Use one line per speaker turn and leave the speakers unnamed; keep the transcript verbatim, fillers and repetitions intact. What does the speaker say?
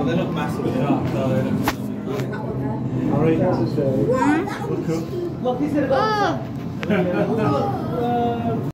Well, they look massive. Yeah, so they look.
Alright,
Mm.
look, cool.
Look, he's gonna go.
Oh.